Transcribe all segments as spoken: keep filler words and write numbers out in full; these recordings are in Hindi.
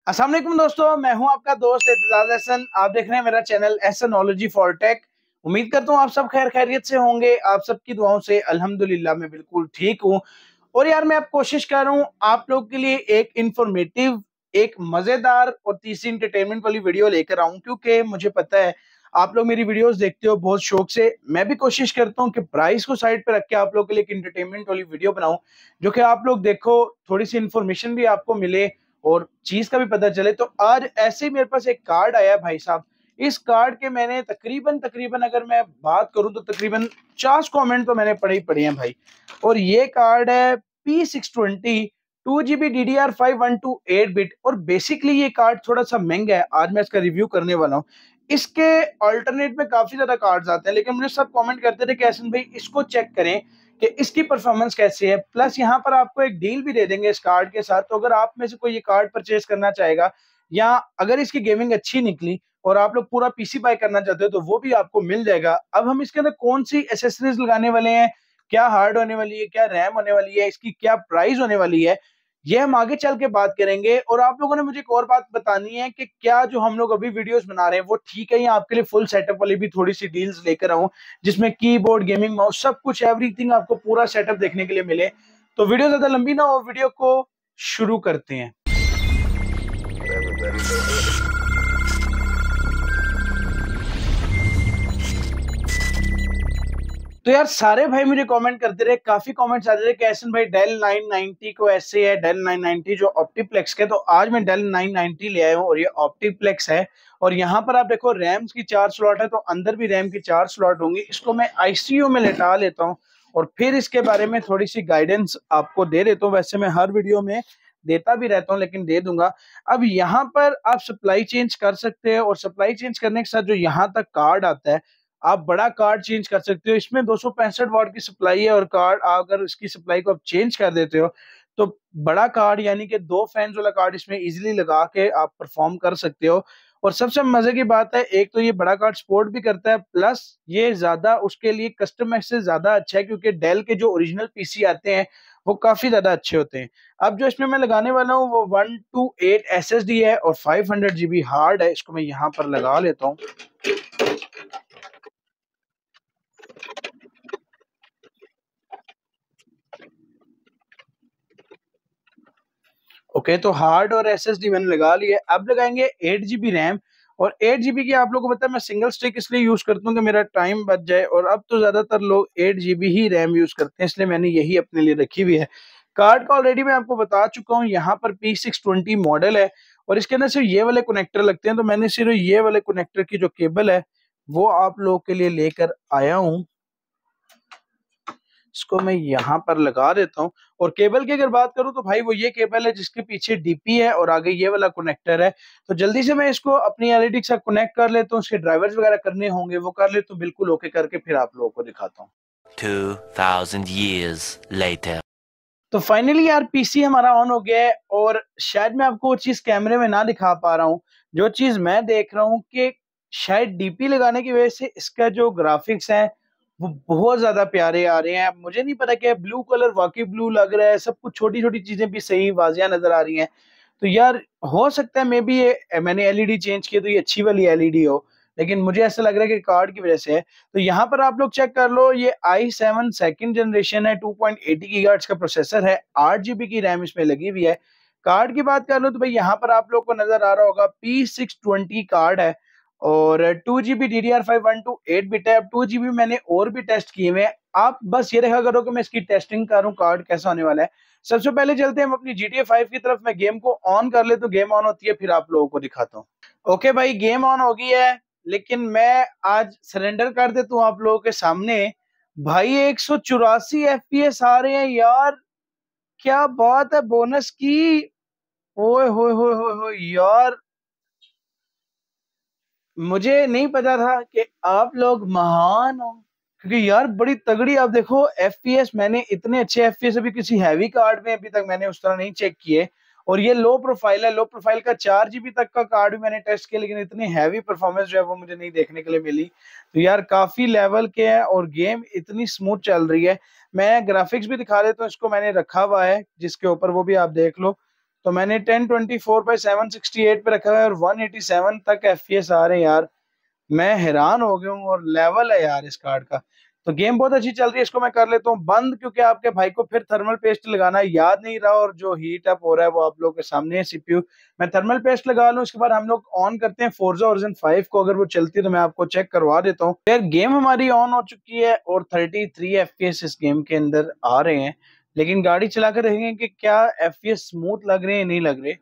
अस्सलाम वालेकुम दोस्तों, मैं हूं आपका दोस्त एतजाज एहसन। आप देख रहे हैं मेरा चैनल एहसनोलॉजी फॉर टेक। उम्मीद करता हूं आप सब खैर खैरियत से होंगे। आप सबकी दुआओं से अल्हम्दुलिल्लाह मैं बिल्कुल ठीक हूं। और यार मैं अब कोशिश कर रहा हूं आप लोग के लिए एक इंफॉर्मेटिव, एक मजेदार और तीसरी इंटरटेनमेंट वाली वीडियो लेकर आऊं, क्योंकि मुझे पता है आप लोग मेरी वीडियोस देखते हो बहुत शौक से। मैं भी कोशिश करता हूं कि प्राइस को साइड पे रख के आप लोग के लिए एक इंटरटेनमेंट वाली वीडियो बनाऊं, जो कि आप लोग देखो, थोड़ी सी इंफॉर्मेशन भी आपको मिले और चीज का भी पता चले। तो आज ऐसे ही मेरे पास एक कार्ड आया है भाई साहब। इस कार्ड के मैंने तकरीबन तकरीबन अगर मैं बात करूं तो तकरीबन पचास कमेंट तो मैंने पढ़े ही पढ़े हैं भाई। और ये कार्ड है P six twenty two GB D D R five one two eight bit. और बेसिकली ये कार्ड थोड़ा सा महंगा है, आज मैं इसका रिव्यू करने वाला हूँ। इसके अल्टरनेट में काफी ज्यादा कार्ड्स आते हैं, लेकिन मुझे सब कमेंट करते थे कि एहसन भाई इसको चेक करें कि इसकी परफॉर्मेंस कैसी है। प्लस यहाँ पर आपको एक डील भी दे देंगे इस कार्ड के साथ। तो अगर आप में से कोई ये कार्ड परचेज करना चाहेगा, या अगर इसकी गेमिंग अच्छी निकली और आप लोग पूरा पीसी बाय करना चाहते हो, तो वो भी आपको मिल जाएगा। अब हम इसके अंदर कौन सी एसेसरीज लगाने वाले हैं, क्या हार्ड होने वाली है, क्या रैम होने वाली है, इसकी क्या प्राइस होने वाली है, ये हम आगे चल के बात करेंगे। और आप लोगों ने मुझे एक और बात बतानी है कि क्या जो हम लोग अभी वीडियोस बना रहे हैं वो ठीक है, या आपके लिए फुल सेटअप वाली भी थोड़ी सी डील्स लेकर आऊं, जिसमें कीबोर्ड, गेमिंग माउस, सब कुछ एवरीथिंग आपको पूरा सेटअप देखने के लिए मिले। तो वीडियो ज्यादा लंबी ना हो, वीडियो को शुरू करते हैं। तो यार सारे भाई मुझे कमेंट करते रहे, काफी कमेंट्स आते रहे कि एहसन भाई डेल नाइन नाइंटी को ऐसे है, डेल नाइन नाइंटी जो ऑप्टीप्लेक्स के। तो आज मैं डेल नाइन नाइंटी ले आया हूँ और ये ऑप्टीप्लेक्स है। और यहाँ पर आप देखो रैम्स की चार स्लॉट है, तो अंदर भी रैम की चार स्लॉट होंगी। इसको मैं आईसीयू में लेटा लेता हूँ और फिर इसके बारे में थोड़ी सी गाइडेंस आपको दे देता हूँ। वैसे मैं हर वीडियो में देता भी रहता हूँ, लेकिन दे दूंगा। अब यहाँ पर आप सप्लाई चेंज कर सकते हैं, और सप्लाई चेंज करने के साथ जो यहाँ तक कार्ड आता है, आप बड़ा कार्ड चेंज कर सकते हो। इसमें दो सौ पैंसठ वाट की सप्लाई है, और कार्ड अगर इसकी सप्लाई को आप चेंज कर देते हो तो बड़ा कार्ड यानी कि दो फैंस वाला कार्ड इसमें इजीली लगा के आप परफॉर्म कर सकते हो। और सबसे मजे की बात है, एक तो ये बड़ा कार्ड सपोर्ट भी करता है, प्लस ये ज्यादा उसके लिए कस्टमर से ज्यादा अच्छा है, क्योंकि डेल के जो ओरिजिनल पीसी आते हैं वो काफी ज्यादा अच्छे होते हैं। अब जो इसमें मैं लगाने वाला हूँ वो one two eight S S D है और फाइव हंड्रेड जीबी हार्ड है। इसको मैं यहाँ पर लगा लेता हूँ। ओके, तो हार्ड और एसएसडी मैंने लगा लिया। अब लगाएंगे एट जीबी रैम। और एट जीबी की आप लोगों को पता है मैं सिंगल स्टिक इसलिए यूज करता हूँ कि मेरा टाइम बच जाए, और अब तो ज्यादातर लोग एट जीबी ही रैम यूज करते हैं, इसलिए मैंने यही अपने लिए रखी हुई है। कार्ड का ऑलरेडी मैं आपको बता चुका हूँ, यहाँ पर पी सिक्स ट्वेंटी मॉडल है और इसके अंदर सिर्फ ये वाले कनेक्टर लगते हैं। तो मैंने सिर्फ ये वाले कनेक्टर की जो केबल है वो आप लोगों के लिए लेकर आया हूँ। इसको मैं यहाँ पर लगा देता हूँ। और केबल की अगर बात करूँ तो भाई वो ये केबल है जिसके पीछे डीपी है और आगे ये वाला कनेक्टर है। तो जल्दी से मैं इसको अपनी एलईडी के साथ कनेक्ट कर लेता हूँ। उसके ड्राइवर्स वगैरह करने होंगे वो कर ले, तो बिल्कुल ओके करके फिर आप लोगों को दिखाता हूँ। two thousand years later. तो फाइनली यार पीसी हमारा ऑन हो गया है, और शायद मैं आपको वो चीज कैमरे में ना दिखा पा रहा हूँ। जो चीज मैं देख रहा हूँ कि शायद डीपी लगाने की वजह से इसका जो ग्राफिक्स है वो बहुत ज्यादा प्यारे आ रहे हैं। अब मुझे नहीं पता क्या ब्लू कलर वाकई ब्लू लग रहा है, सब कुछ छोटी छोटी चीजें भी सही वाजिया नजर आ रही हैं। तो यार हो सकता है मे बी ये मैंने एलईडी चेंज की तो ये अच्छी वाली एलईडी हो, लेकिन मुझे ऐसा लग रहा है कि कार्ड की वजह से है। तो यहाँ पर आप लोग चेक कर लो, ये आई सेवन सेकेंड जनरेशन है, two point eight Z gigahertz का प्रोसेसर है, आठ जीबी की रैम इसमें लगी हुई है। कार्ड की बात कर लो तो भाई यहाँ पर आप लोग को नजर आ रहा होगा पी सिक्स ट्वेंटी कार्ड है, और two GB D D R five one two eight bit है। अब टू जीबी मैंने और भी टेस्ट किए हुए हैं, आप बस ये देखा करो कि मैं इसकी टेस्टिंग करूँ कार्ड कैसा होने वाला है। सबसे पहले चलते हैं हम अपनी जी टी ए फाइव की तरफ। मैं गेम को ऑन कर ले तो गेम ऑन होती है, फिर आप लोगों को दिखाता हूँ। ओके भाई, गेम ऑन हो गई है, लेकिन मैं आज सरेंडर कर देता हूँ आप लोगों के सामने। भाई एक सौ चौरासी एफ पी एस आ रहे हैं यार, क्या बात है बोनस की। ओए होए होए होए होए यार, मुझे नहीं पता था कि आप लोग महान हो, क्योंकि यार बड़ी तगड़ी। आप देखो एफपीएस, मैंने इतने अच्छे एफपीएस अभी किसी हैवी कार्ड में अभी तक मैंने उस तरह नहीं चेक किए। और ये लो प्रोफाइल है, लो प्रोफाइल का चार जीबी तक का कार्ड भी मैंने टेस्ट किया, लेकिन इतनी हैवी परफॉर्मेंस जो है वो मुझे नहीं देखने के लिए मिली। तो यार काफी लेवल के है और गेम इतनी स्मूथ चल रही है। मैं ग्राफिक्स भी दिखा देता हूँ, इसको मैंने रखा हुआ है जिसके ऊपर, वो भी आप देख लो। तो मैंने ten twenty four by seven sixty eight पे रखा है और वन एटी सेवन तक एफपीएस आ रहे हैं यार। मैं हैरान हो गया हूँ और लेवल है यार इस कार्ड का। तो गेम बहुत अच्छी चल रही है, इसको मैं कर लेता हूँ बंद, क्योंकि आपके भाई को फिर थर्मल पेस्ट लगाना याद नहीं रहा और जो हीट अप हो रहा है वो आप लोगों के सामने है सीपीयू। मैं थर्मल पेस्ट लगा लूँ, इसके बाद हम लोग ऑन करते हैं फोर्जा वर्जन फाइव को। अगर वो चलती है तो मैं आपको चेक करवा देता हूँ। यार गेम हमारी ऑन हो चुकी है और थर्टी थ्री एफपीएस इस गेम के अंदर आ रहे हैं, लेकिन गाड़ी चला कर देखेंगे कि क्या एफपीएस स्मूथ लग रहे हैं नहीं लग रहे।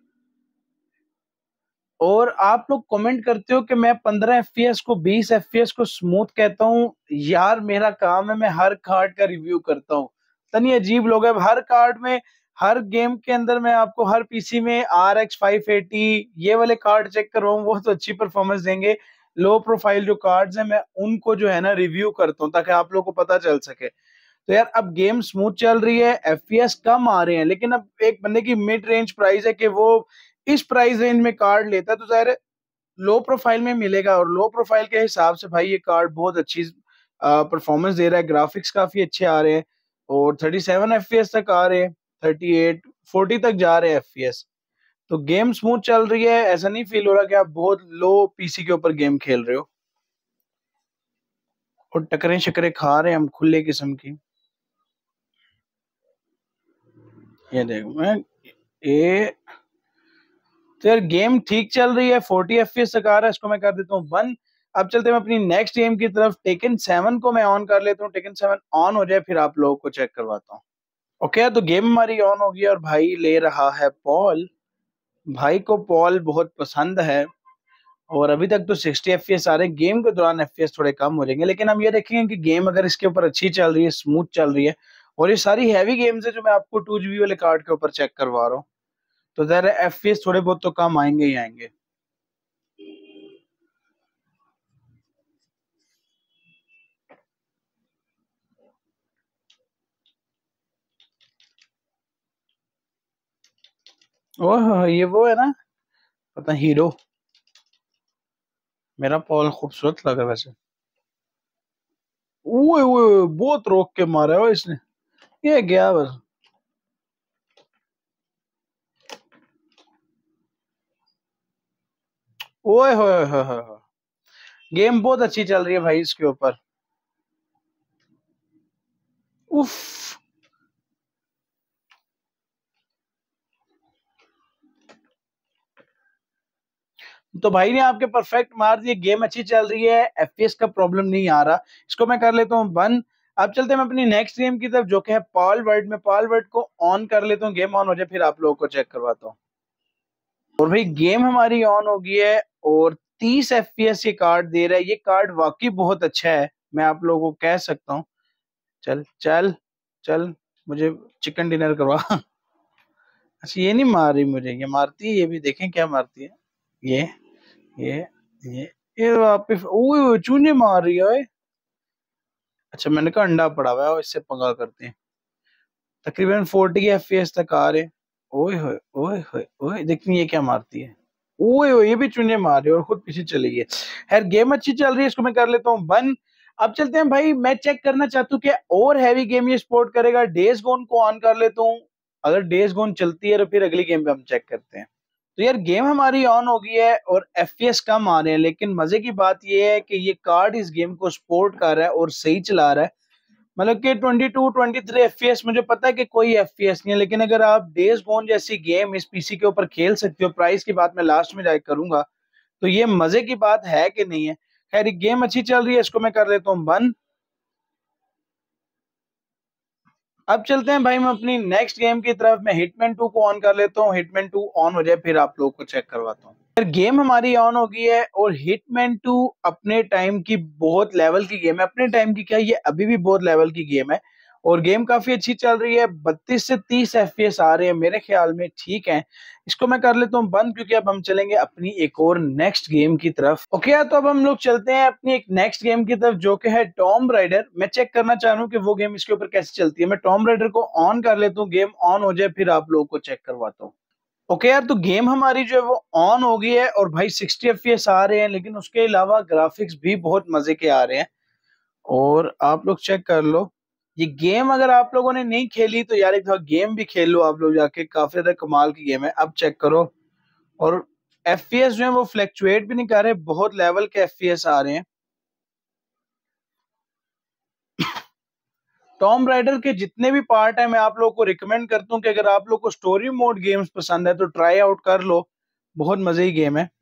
और आप लोग कमेंट करते हो कि मैं पंद्रह एफपीएस को बीस एफपीएस को स्मूथ कहता हूँ। यार मेरा काम है, मैं हर कार्ड का रिव्यू करता हूँ। तनी अजीब लोग हैं, हर कार्ड में हर गेम के अंदर मैं आपको हर पीसी में आर एक्स फाइव एटी ये वाले कार्ड चेक कर रहा हूँ, वो तो अच्छी परफॉर्मेंस देंगे। लो प्रोफाइल जो कार्ड्स हैं मैं उनको जो है ना रिव्यू करता हूँ ताकि आप लोग को पता चल सके। तो यार अब गेम स्मूथ चल रही है, एफपीएस कम आ रहे हैं, लेकिन अब एक बंदे की मिड रेंज प्राइस है कि वो इस प्राइस रेंज में कार्ड लेता है तो जाहिर है लो प्रोफाइल में मिलेगा। और लो प्रोफाइल के हिसाब से भाई ये कार्ड बहुत अच्छी परफॉर्मेंस दे रहा है, ग्राफिक्स काफी अच्छे आ रहे हैं और थर्टी सेवन एफपीएस तक आ रहे हैं, थर्टी एट फोर्टी तक जा रहे हैं एफपीएस। तो गेम स्मूथ चल रही है, ऐसा नहीं फील हो रहा कि आप बहुत लो पीसी के ऊपर गेम खेल रहे हो। और टकरे शकरे खा रहे हैं हम खुले किस्म की। ये देखो मैं ये तो यार गेम ठीक चल रही है, फोर्टी एफपीएस तक आ रहा है, इसको मैं कर देता हूँ बंद। अब चलते हैं अपनी नेक्स्ट गेम की तरफ। टेकन सेवन को मैं ऑन कर लेता हूँ, टेकन सेवन ऑन हो जाए फिर आप लोगों को चेक करवाता हूँ। ओके तो गेम हमारी ऑन होगी और भाई ले रहा है पॉल। भाई को पॉल बहुत पसंद है और अभी तक तो सिक्सटी एफपीएस आ रहे हैं। गेम के दौरान एफपीएस थोड़े कम हो जाएंगे, लेकिन हम ये देखेंगे कि गेम अगर इसके ऊपर अच्छी चल रही है, स्मूथ चल रही है और ये सारी हैवी गेम्स है जो मैं आपको टू जीबी वाले कार्ड के ऊपर चेक करवा रहा हूँ, तो जरा एफपीएस थोड़े बहुत तो कम आएंगे ही आएंगे। ओह ये वो है ना, पता हीरो। मेरा पॉल खूबसूरत लग रहा है वैसे। ओए ओए बहुत रोक के मारा है इसने, ये गया बस। ओए होए होए होए, गेम बहुत अच्छी चल रही है भाई इसके ऊपर। उफ तो भाई ने आपके परफेक्ट मार दिए, गेम अच्छी चल रही है, एफपीएस का प्रॉब्लम नहीं आ रहा। इसको मैं कर लेता हूँ बंद। अब चलते हैं अपनी नेक्स्ट गेम की तरफ जो कि है पॉल वर्ल्ड में। पॉल वर्ल्ड को ऑन कर लेता हूँ, गेम ऑन हो जाए फिर आप लोगों को चेक करवाता हूँ। और भाई गेम हमारी ऑन हो गई है और तीस एफपीएस ये कार्ड दे रहा है। ये कार्ड वाकई बहुत अच्छा है, मैं आप लोगों को कह सकता हूँ। चल चल चल मुझे चिकन डिनर करवा। अच्छा ये नहीं मार रही मुझे, ये मारती है, ये भी देखें क्या मारती है। ये ये ये ये वापिस ओए चूने मार रही है ओए। अच्छा मैंने कहा अंडा पड़ा हुआ है, इससे पंगा करते हैं। तकरीबन फोर्टी एफपीएस तक आ रहे। ओए होए ओए होए ओए देखिए ये क्या मारती है। ओए ओए ये भी चूने मार रही है और खुद पीछे चली गई। खैर गेम अच्छी चल रही है, इसको मैं कर लेता हूँ बंद। अब चलते हैं भाई, मैं चेक करना चाहता हूँ कि और हैवी गेम ये सपोर्ट करेगा। डेज गोन को ऑन कर लेता हूँ, अगर डेज गोन चलती है तो फिर अगली गेम पे हम चेक करते हैं। तो यार गेम हमारी ऑन हो गई है और एफपीएस कम आ रहे हैं, लेकिन मजे की बात ये है कि ये कार्ड इस गेम को सपोर्ट कर रहा है और सही चला रहा है। मतलब कि twenty two twenty three FPS मुझे पता है कि कोई एफपीएस नहीं है, लेकिन अगर आप डेज गोन जैसी गेम इस पीसी के ऊपर खेल सकते हो, प्राइस की बात मैं लास्ट में जाके करूंगा, तो ये मजे की बात है कि नहीं है। खैर गेम अच्छी चल रही है, इसको मैं कर लेता हूँ बंद। अब चलते हैं भाई मैं अपनी नेक्स्ट गेम की तरफ। मैं हिटमैन टू को ऑन कर लेता हूँ, हिटमैन टू ऑन हो जाए फिर आप लोगों को चेक करवाता हूँ। फिर गेम हमारी ऑन हो गई है और हिटमैन टू अपने टाइम की बहुत लेवल की गेम है। अपने टाइम की क्या, ये अभी भी बहुत लेवल की गेम है और गेम काफी अच्छी चल रही है। बत्तीस से तीस एफपीएस आ रहे हैं मेरे ख्याल में, ठीक है। इसको मैं कर लेता हूँ बंद क्योंकि अब हम चलेंगे अपनी एक और नेक्स्ट गेम की तरफ। ओके तो अब हम लोग चलते हैं अपनी एक नेक्स्ट गेम की तरफ जो कि है टॉम राइडर। मैं चेक करना चाह रहा हूँ कि वो गेम इसके ऊपर कैसे चलती है। मैं टॉम राइडर को ऑन कर लेता हूँ, गेम ऑन हो जाए फिर आप लोगों को चेक करवाता हूँ। ओके यार तो गेम हमारी जो है वो ऑन हो गई है और भाई सिक्सटी एफपीएस आ रहे हैं, लेकिन उसके अलावा ग्राफिक्स भी बहुत मजे के आ रहे हैं और आप लोग चेक कर लो। ये गेम अगर आप लोगों ने नहीं खेली तो यार एक दफा गेम भी खेल लो आप लोग जाके, काफी ज्यादा कमाल की गेम है। अब चेक करो, और एफपीएस जो है वो फ्लैक्चुएट भी नहीं कर रहे, बहुत लेवल के एफपीएस आ रहे हैं। टॉम राइडर के जितने भी पार्ट है मैं आप लोगों को रिकमेंड करता हूँ कि अगर आप लोग को स्टोरी मोड गेम्स पसंद है तो ट्राई आउट कर लो, बहुत मजे की गेम है।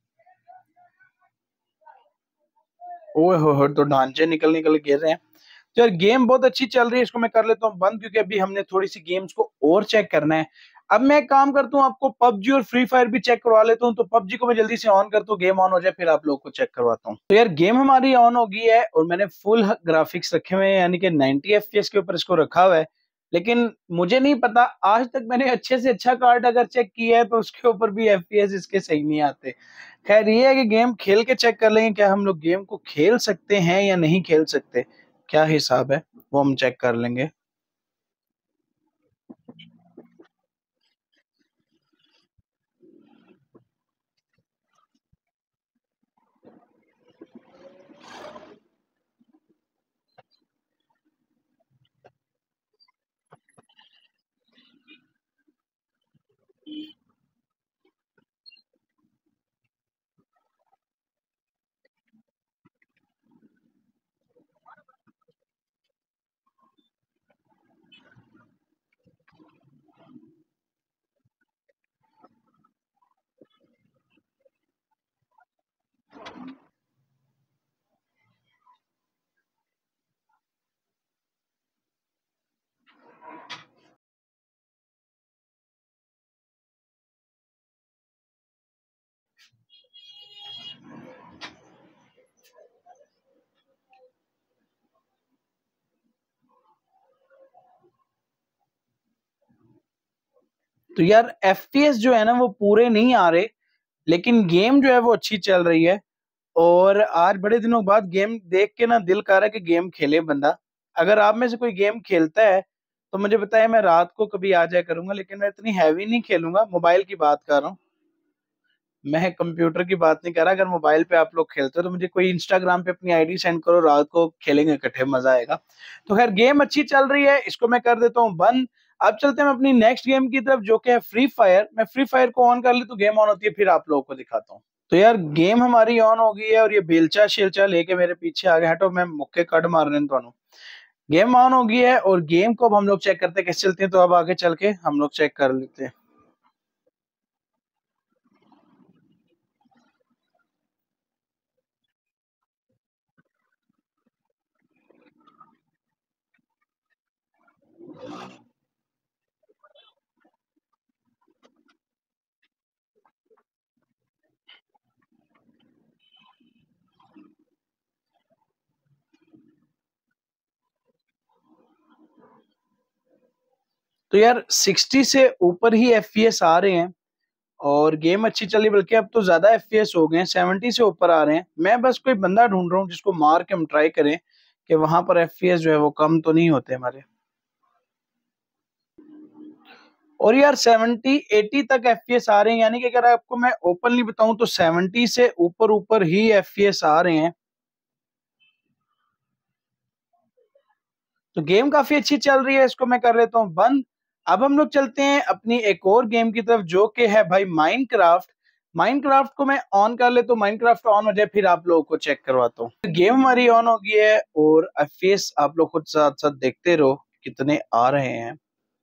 ओए हो हो, तो ढांचे निकल निकल गिर रहे हैं। तो यार गेम बहुत अच्छी चल रही है, इसको मैं कर लेता हूँ बंद, क्योंकि अभी हमने थोड़ी सी गेम्स को और चेक करना है। अब मैं एक काम करता हूँ, आपको पबजी और फ्री फायर भी चेक करवा लेता हूँ। तो पबजी को मैं जल्दी से ऑन करता हूँ, गेम ऑन हो जाए फिर आप लोगों को चेक करवाता हूँ। तो यार गेम हमारी ऑन हो गई है और मैंने फुल ग्राफिक्स रखे हुए हैं, यानी कि नाइंटी एफपीएस के ऊपर इसको रखा हुआ है। लेकिन मुझे नहीं पता, आज तक मैंने अच्छे से अच्छा कार्ड अगर चेक किया है तो उसके ऊपर भी एफपीएस इसके सही नहीं आते। खैर ये है कि गेम खेल के चेक कर लेंगे, क्या हम लोग गेम को खेल सकते हैं या नहीं खेल सकते, क्या हिसाब है वो हम चेक कर लेंगे। तो यार एफपीएस जो है ना वो पूरे नहीं आ रहे, लेकिन गेम जो है वो अच्छी चल रही है। और आज बड़े दिनों बाद गेम देख के ना दिल कर रहा है कि गेम खेले बंदा। अगर आप में से कोई गेम खेलता है तो मुझे बताया, मैं रात को कभी आ जाया करूंगा, लेकिन मैं इतनी हैवी नहीं खेलूंगा, मोबाइल की बात कर रहा हूँ, मैं कंप्यूटर की बात नहीं कर रहा। अगर मोबाइल पे आप लोग खेलते हो तो मुझे कोई इंस्टाग्राम पे अपनी आईडी सेंड करो, रात को खेलेंगे इकट्ठे, मजा आएगा। तो खैर गेम अच्छी चल रही है, इसको मैं कर देता हूँ बंद। अब चलते हैं अपनी नेक्स्ट गेम की तरफ, जो कि है फ्री फायर। मैं फ्री फायर को ऑन कर ले तो गेम ऑन होती है, फिर आप लोगों को दिखाता हूँ। तो यार गेम हमारी ऑन हो गई है और ये बेलचा शेलचा लेके मेरे पीछे आ गया। हटो, मैं मुक्के कट मार रहे हैं दोनों। गेम ऑन हो गई है और गेम को अब हम लोग चेक करते हैं कैसे चलती है। तो अब आगे चल के हम लोग चेक कर लेते हैं। तो यार सिक्सटी से ऊपर ही एफपीएस आ रहे हैं और गेम अच्छी चली, बल्कि अब तो ज्यादा एफपीएस हो गए हैं, सेवेंटी से ऊपर आ रहे हैं। मैं बस कोई बंदा ढूंढ रहा हूँ जिसको मार के हम ट्राई करें कि वहां पर एफपीएस जो है वो कम तो नहीं होते हमारे। और यार सेवेंटी एटी तक एफपीएस आ रहे हैं, यानी कि अगर आपको मैं ओपनली बताऊं तो सेवेंटी से ऊपर ऊपर ही एफपीएस आ रहे हैं। तो गेम काफी अच्छी चल रही है, इसको मैं कर लेता हूँ बंद। अब हम लोग चलते हैं अपनी एक और गेम की तरफ, जो कि है भाई माइनक्राफ्ट। माइनक्राफ्ट को मैं ऑन कर ले तो माइनक्राफ्ट ऑन हो जाए, फिर आप लोगों को चेक करवाता हूँ। गेम हमारी ऑन हो गई है और फेस आप लोग खुद साथ साथ देखते रहो कितने आ रहे हैं।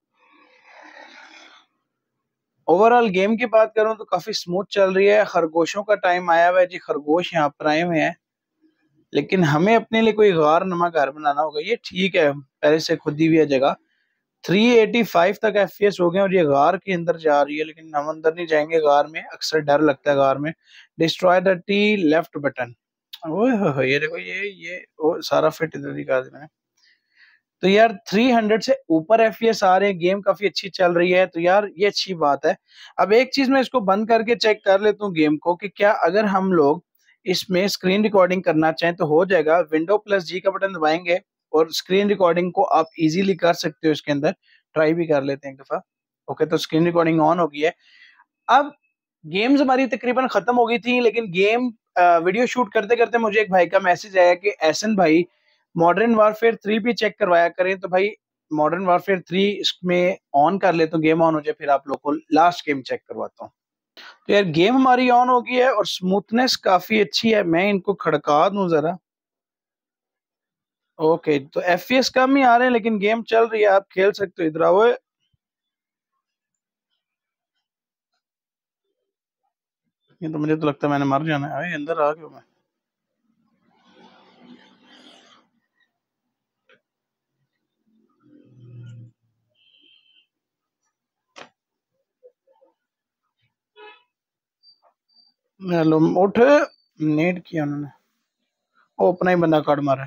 ओवरऑल गेम की बात करूं तो काफी स्मूथ चल रही है। खरगोशों का टाइम आया हुआ है जी, खरगोश यहाँ पर आए हुए हैं, लेकिन हमें अपने लिए कोई गार नमा घर बनाना होगा। ये ठीक है, पहले से खुद ही हुई है जगह। थ्री एटी फाइव तक एफपीएस हो गए और ये गार के अंदर जा रही है, लेकिन हम अंदर नहीं जाएंगे गार में, अक्सर डर लगता है गार में। Destroy the T left button. ओए हो हो, ये देखो, ये ये ओ, सारा फिट इधर ही कर देना है। तो यार थ्री हंड्रेड से ऊपर एफपीएस आ रहे हैं, गेम काफी अच्छी चल रही है, तो यार ये अच्छी बात है। अब एक चीज मैं इसको बंद करके चेक कर लेता हूँ गेम को, कि क्या अगर हम लोग इसमें स्क्रीन रिकॉर्डिंग करना चाहें तो हो जाएगा। विंडो प्लस जी का बटन दबाएंगे और स्क्रीन रिकॉर्डिंग को आप इजीली कर सकते हो इसके अंदर। ट्राई भी कर लेते हैं एक दफा। ओके, तो स्क्रीन रिकॉर्डिंग ऑन हो गई है। अब गेम्स हमारी तकरीबन खत्म हो गई थी, लेकिन गेम वीडियो शूट करते करते मुझे एक भाई का मैसेज आया कि एहसन भाई, मॉडर्न वारफेयर थ्री भी चेक करवाया करें। तो भाई मॉडर्न वारफेयर थ्री इसमें ऑन कर लेता हूँ, गेम ऑन हो जाए, फिर आप लोग को लास्ट गेम चेक करवाता हूँ। तो यार गेम हमारी ऑन हो गई है और स्मूथनेस काफी अच्छी है। मैं इनको खड़का दूं जरा। ओके, तो एफपीएस कम ही आ रहे हैं लेकिन गेम चल रही है, आप खेल सकते हो। इधर आओ। ये तो मुझे तो लगता है मैंने मर जाना है। अरे अंदर आ गया मैं। हेलो, उठ। नेट किया उन्होंने। ओ, अपना ही बंदा काट मारा।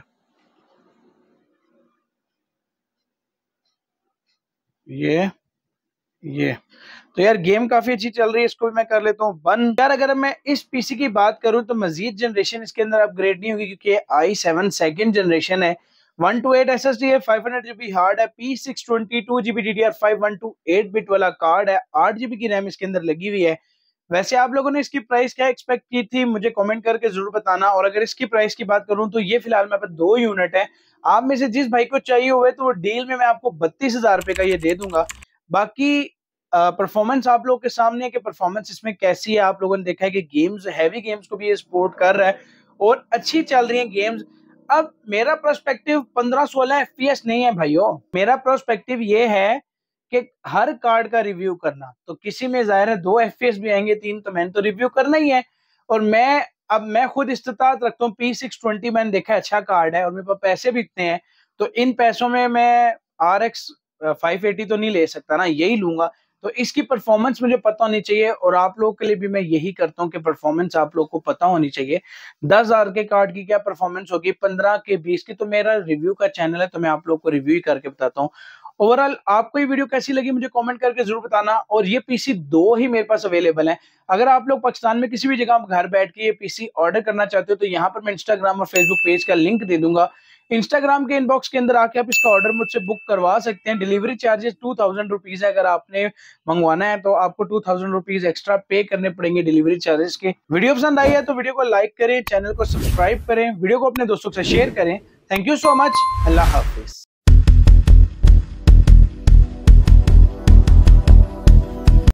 ये ये तो यार गेम काफी अच्छी चल रही है, इसको भी मैं कर लेता हूँ बंद। यार अगर मैं इस पीसी की बात करूं तो मजीद जनरेशन इसके अंदर अपग्रेड नहीं होगी क्योंकि आई सेवन सेकेंड जनरेशन है। One two eight S S D है, फाइव हंड्रेड जीबी हार्ड है, P six twenty two GB D D R five one two eight bit वाला कार्ड है, आठ जीबी की रैम इसके अंदर लगी हुई है। वैसे आप लोगों ने इसकी प्राइस क्या एक्सपेक्ट की थी मुझे कमेंट करके जरूर बताना। और अगर इसकी प्राइस की बात करूं तो ये फिलहाल मेरे पास दो यूनिट है। आप में से जिस भाई को चाहिए हुए तो वो डील में मैं आपको बत्तीस हजार रुपए का ये दे दूंगा। बाकी परफॉर्मेंस आप लोगों के सामने है कि परफॉर्मेंस इसमें कैसी है। आप लोगों ने देखा है कि गेम्स, हैवी गेम्स को भी ये सपोर्ट कर रहा है और अच्छी चल रही है गेम्स। अब मेरा पर्सपेक्टिव पंद्रह सोलह एफपीएस नहीं है भाइयों, मेरा पर्सपेक्टिव ये है कि हर कार्ड का रिव्यू करना। तो किसी में जाहिर है दो एफपीएस भी आएंगे, तीन, तो मैंने तो रिव्यू करना ही है। और मैं अब मैं खुद इस्तेतात रखता हूँ पी सिक्स ट्वेंटी, मैंने देखा है अच्छा कार्ड है और मेरे पास पैसे भी इतने हैं, तो इन पैसों में मैं आर एक्स फाइव एटी तो नहीं ले सकता ना, यही लूंगा। तो इसकी परफॉर्मेंस मुझे पता होनी चाहिए और आप लोगों के लिए भी मैं यही करता हूँ कि परफॉर्मेंस आप लोगों को पता होनी चाहिए। दस हजार के कार्ड की क्या परफॉर्मेंस होगी, पंद्रह के, बीस की, तो मेरा रिव्यू का चैनल है तो मैं आप लोगों को रिव्यू ही करके बताता हूँ। ओवरऑल आपको ये वीडियो कैसी लगी मुझे कमेंट करके जरूर बताना। और ये पीसी दो ही मेरे पास अवेलेबल है। अगर आप लोग पाकिस्तान में किसी भी जगह घर बैठ के ये पीसी ऑर्डर करना चाहते हो तो यहाँ पर मैं इंस्टाग्राम और फेसबुक पेज का लिंक दे दूंगा। इंस्टाग्राम के इनबॉक्स के अंदर आके आप इसका ऑर्डर मुझसे बुक करवा सकते हैं। Delivery charges two thousand rupees है, अगर आपने मंगवाना है तो आपको टू थाउजेंड रुपीज एक्स्ट्रा पे करने पड़ेंगे डिलीवरी चार्जेस के। वीडियो पसंद आई है तो वीडियो को लाइक करें, चैनल को सब्सक्राइब करें, वीडियो को अपने दोस्तों से शेयर करें। Thank you so much. अल्लाह हाफिज।